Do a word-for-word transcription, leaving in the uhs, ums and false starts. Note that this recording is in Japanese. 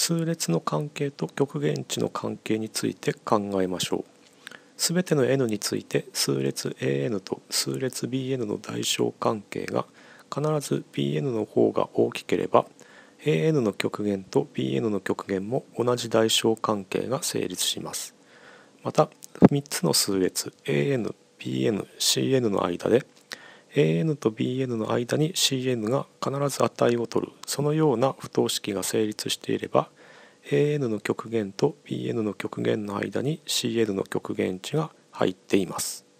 数列の関係と極限値の関係について考えましょう。すべての n について数列 エーエヌ と数列 ビーエヌ の大小関係が必ず ビーエヌ の方が大きければ エーエヌ の極限と ビーエヌ の極限も同じ大小関係が成立します。またみっつの数列 エーエヌ、ビーエヌ、シーエヌ の間で エーエヌ と ビーエヌ の間に シーエヌ が必ず値を取るそのような不等式が成立していれば エーエヌ の極限と ビーエヌ の極限の間に シーエヌ の極限値が入っています。